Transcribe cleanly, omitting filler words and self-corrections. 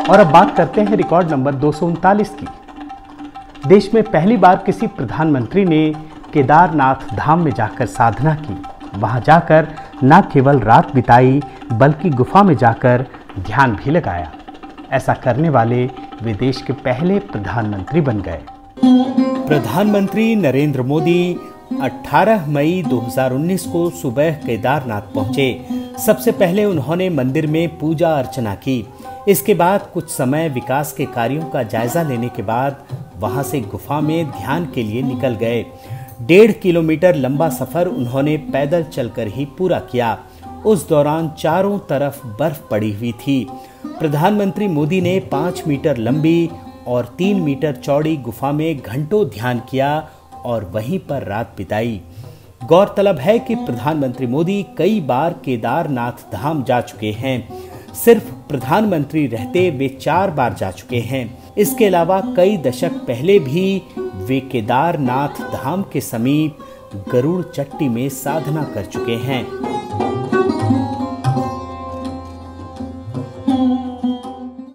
और अब बात करते हैं रिकॉर्ड नंबर 239 की। देश में पहली बार किसी प्रधानमंत्री ने केदारनाथ धाम में जाकर साधना की। वहां जाकर न केवल रात बिताई बल्कि गुफा में जाकर ध्यान भी लगाया। ऐसा करने वाले वे देश के पहले प्रधानमंत्री बन गए। प्रधानमंत्री नरेंद्र मोदी 18 मई 2019 को सुबह केदारनाथ पहुंचे। सबसे पहले उन्होंने मंदिर में पूजा अर्चना की। इसके बाद कुछ समय विकास के कार्यों का जायजा लेने के बाद वहां से गुफा में ध्यान के लिए निकल गए। 1.5 किलोमीटर लंबा सफर उन्होंने पैदल चलकर ही पूरा किया। उस दौरान चारों तरफ बर्फ पड़ी हुई थी। प्रधानमंत्री मोदी ने 5 मीटर लंबी और 3 मीटर चौड़ी गुफा में घंटों ध्यान किया और वहीं पर रात बिताई। गौरतलब है कि प्रधानमंत्री मोदी कई बार केदारनाथ धाम जा चुके हैं। सिर्फ प्रधानमंत्री रहते वे 4 बार जा चुके हैं। इसके अलावा कई दशक पहले भी वे केदारनाथ धाम के समीप गरुड़ चट्टी में साधना कर चुके हैं।